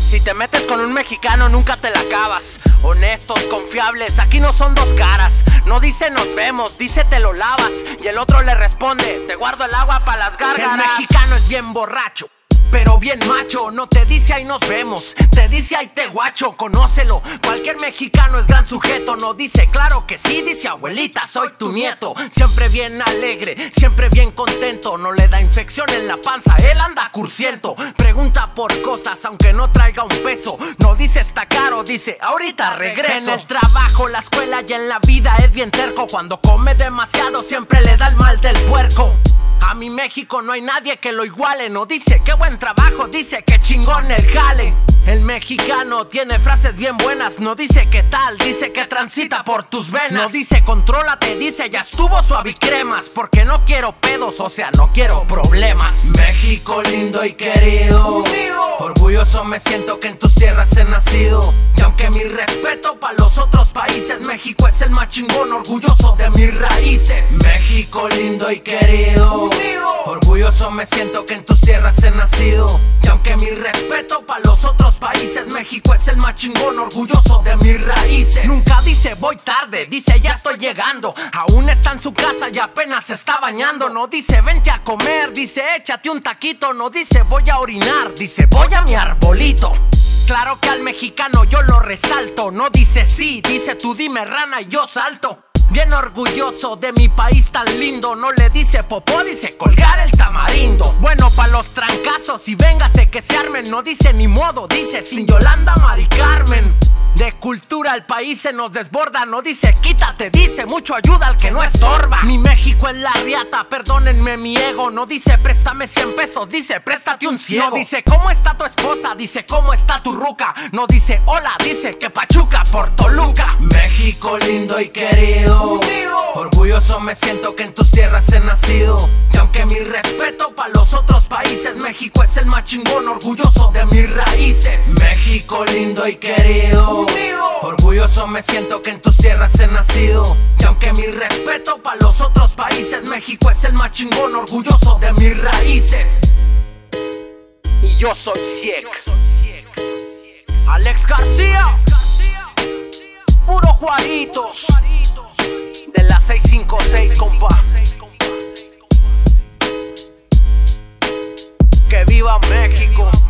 Si te metes con un mexicano nunca te la acabas. Honestos, confiables, aquí no son dos caras. No dice nos vemos, dice te lo lavas. Y el otro le responde, te guardo el agua para las gárgaras. El mexicano es bien borracho, pero bien macho. No te dice ahí nos vemos, te dice ahí te guacho. Conócelo, cualquier mexicano es gran sujeto. No dice claro que sí, dice abuelita soy tu nieto. Siempre bien alegre, siempre bien contento. No le da infección en la panza, él anda cursiento. Pregunta por cosas aunque no traiga un peso. No dice está caro, dice ahorita regreso. En el trabajo, la escuela y en la vida es bien terco. Cuando come demasiado siempre le da el mal del puerco. A mi México no hay nadie que lo iguale. No dice qué buen trabajo, dice que chingón el jale. El mexicano tiene frases bien buenas. No dice qué tal, dice que transita por tus venas. No dice contrólate, dice ya estuvo suave y cremas. Porque no quiero pedos, o sea no quiero problemas. México lindo y querido, orgulloso me siento que en tus tierras he nacido. Y aunque mi respeto para los otros países, México es el más chingón, orgulloso de mis raíces. México lindo y querido, orgulloso me siento que en tus tierras he nacido. Y aunque mi respeto para los otros países, México es el más chingón, orgulloso de mis raíces. Nunca dice voy tarde, dice ya estoy llegando. Aún está en su casa y apenas se está bañando. No dice vente a comer, dice échate un taquito. No dice voy a orinar, dice voy a mi arbolito. Claro que al mexicano yo lo resalto. No dice sí, dice tú dime rana y yo salto. Bien orgulloso de mi país tan lindo. No le dice popó, dice colgar el tamarindo. Bueno pa' los trancazos y véngase que se armen. No dice ni modo, dice sin Yolanda, Mari Carmen. De cultura el país se nos desborda. No dice quítate, dice mucho ayuda al que no estorba. Mi México es la riata, perdónenme mi ego. No dice préstame 100 pesos, dice préstate un ciego. No dice cómo está tu esposa, dice cómo está tu ruca. No dice hola, dice que Pachuca por Toluca. México lindo y querido, orgulloso me siento que en tus tierras he nacido. Y aunque mi respeto para los otros países, México es el más chingón, orgulloso de mis raíces. México lindo y querido, orgulloso me siento que en tus tierras he nacido. Y aunque mi respeto para los otros países, México es el más chingón, orgulloso de mis raíces. Y yo soy Cieg, Alex García, puro Juaritos, de la 656 compa. Que viva México.